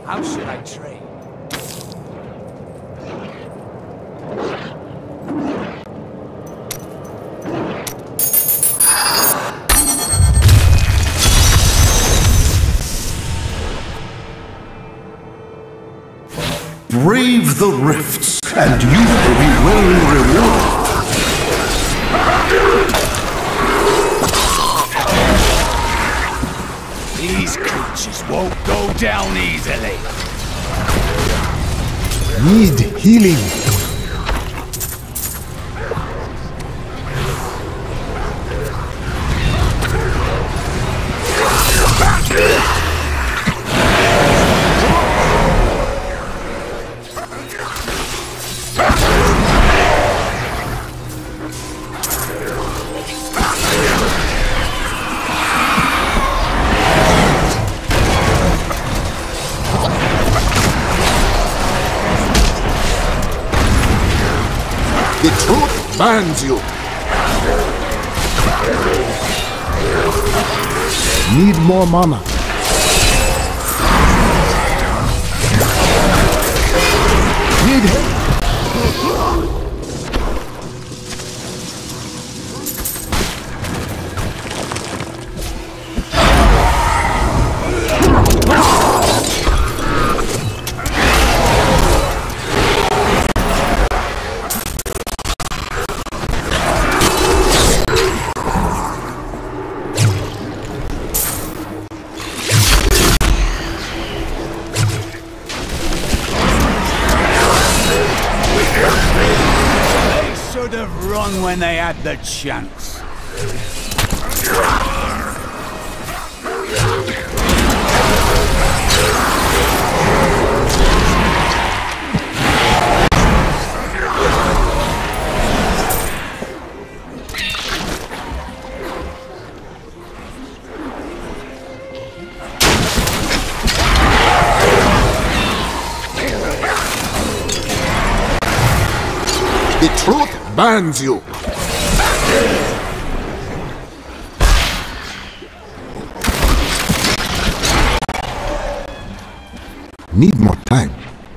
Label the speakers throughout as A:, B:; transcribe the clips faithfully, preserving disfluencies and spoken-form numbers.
A: How should I trade?
B: Brave the rifts, and you will be well rewarded.
A: These creatures won't go down easily.
C: Need healing.
B: The truth binds you.
C: Need more mana. Need help.
A: When they had the chance.
B: The truth binds you.
C: Need more time.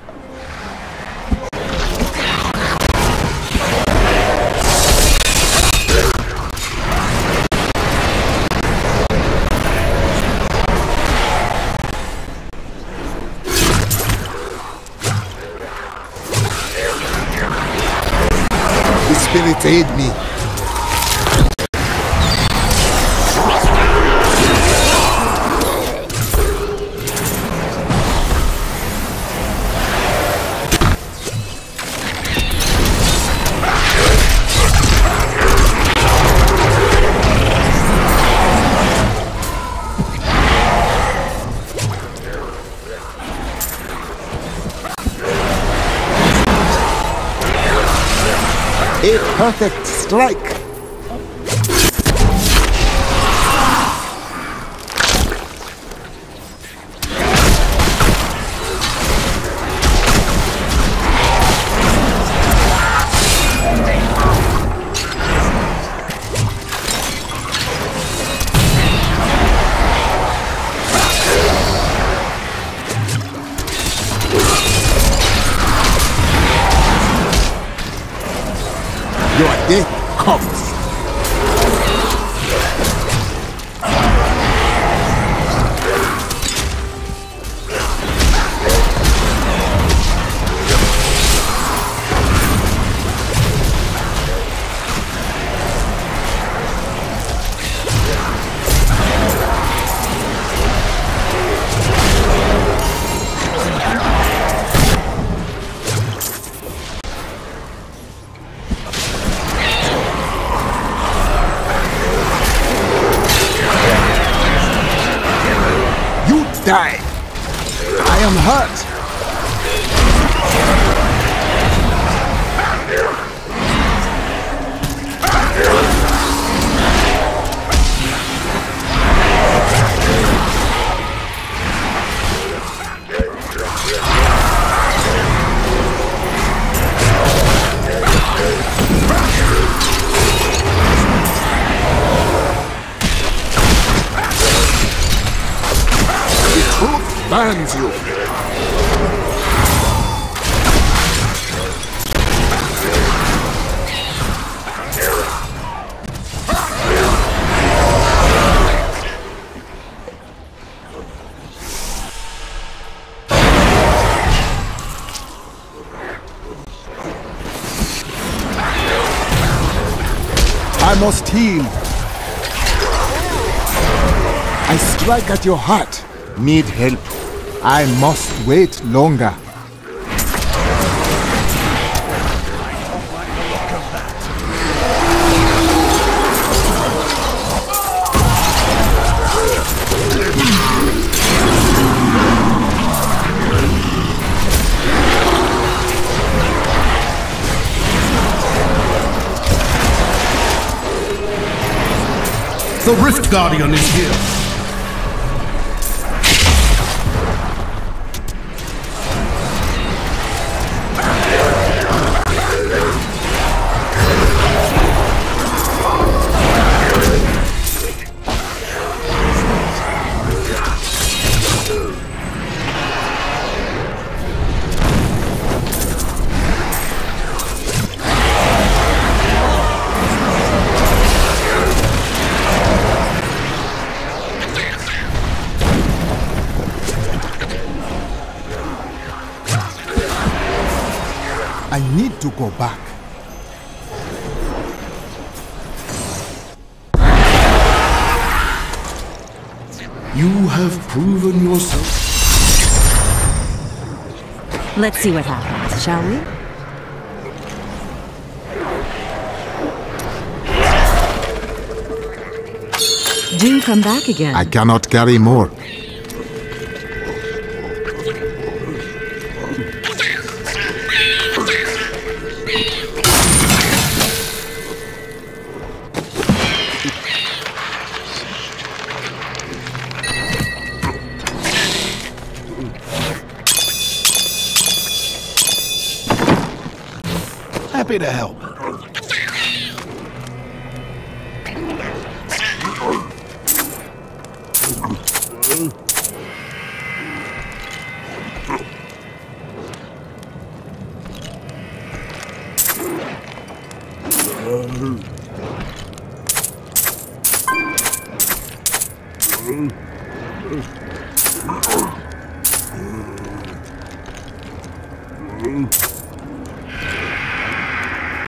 B: The spirit aid me.
C: A perfect strike.
B: Your day comes. Die.
C: I am hurt.
B: Binds you.
C: must heal. I strike at your heart. Need help. I must wait longer.
B: The Rift Guardian is here.
C: I need to go back.
B: You have proven yourself.
D: Let's see what happens, shall we? Do come back again.
C: I cannot carry more.
A: Happy to help.